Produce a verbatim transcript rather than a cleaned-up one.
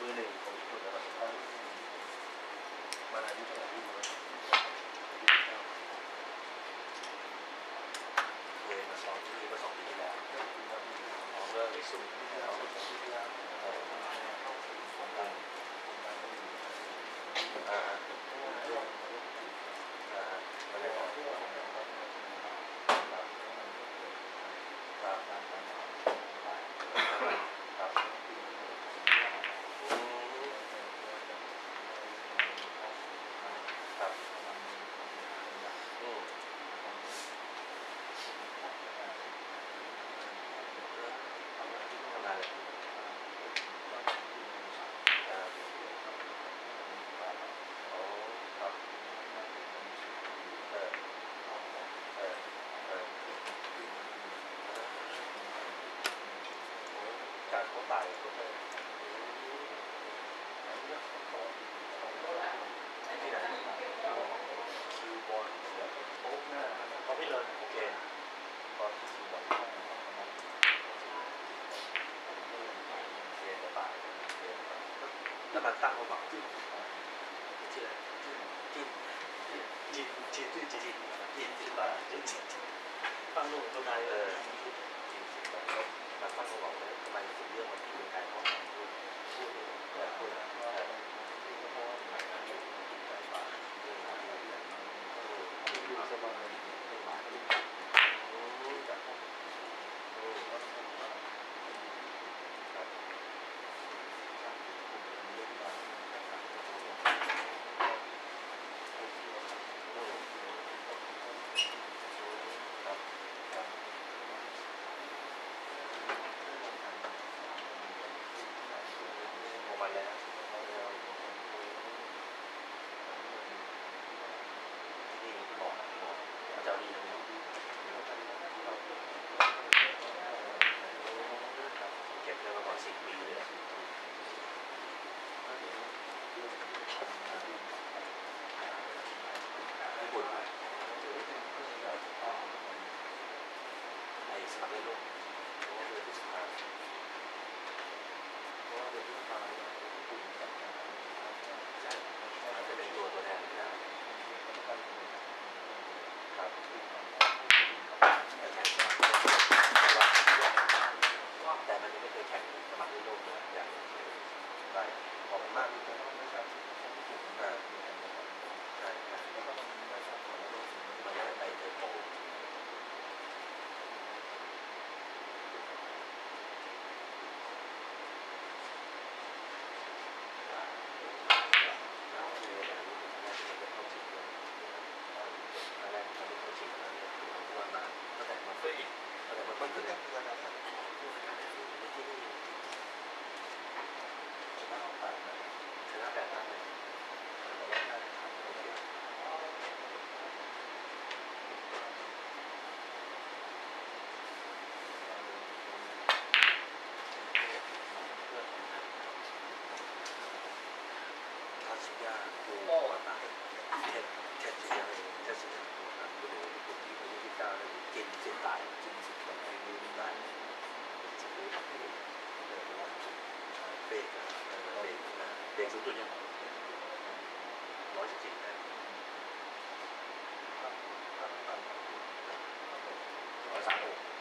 มือหนึ่งของญี่ปุ่นนะครับมาอายุเท่าไหร่ที่อยู่เคยมาสอนที่นี่มาสองปีที่แล้วอ๋อเมื่อไม่สูงที่แล้วสองปีที่แล้วเอออ่าอ่าอ่าอะไรนะการเข้าไปก็ได้ที่ไหนคิวบอลโป๊กหน้าพอพี่เลยโอเคตอนที่คิวบอลเรียนจะตายแล้วมันตั้งความหวังชื่อชื่อจินจินจินจินจินจินจินจินบาจินจินฟังหนุ่มตัวไหนเออจินจินบาแล้วตั้งความหวังเลยทำไมถึงเรื่องมันที่เป็นการเข้ามาพูดพูดแบบพูดว่าสบายมาแล้วนี่บอกเจ้าดีเก็บเงินมาก่อนสิบปีเลยญี่ปุ่นไอ้สมัครเล่นลูกเพราะว่าเดือนที่สิบห้าเพราะว่าเดือนที่สิบห้าอาจจะเป็นตัวตัวแทนไม่ได้ครับแต่มันยังไม่เคยแข่งสมัครเล่นลูกเลยอย่างได้ขอบคุณมากอ่าใช่ใช่มันได้ไปเทอร์โบมันก็ยังเงินนะที่นี่ชนะแปดชนะแปดนัดเลยทัศยาดูว่าตายเทศเทศยาเทศยาตัวนั้นก็เลยคนที่อายุยี่สิบเก้าเลยกินเสียตายกินสุดแบบไอ้ดูได้จะรู้ทำให้เบรกเบรกเบรกสูงสุดยังร้อยสิบสี่ได้ร้อยสามหก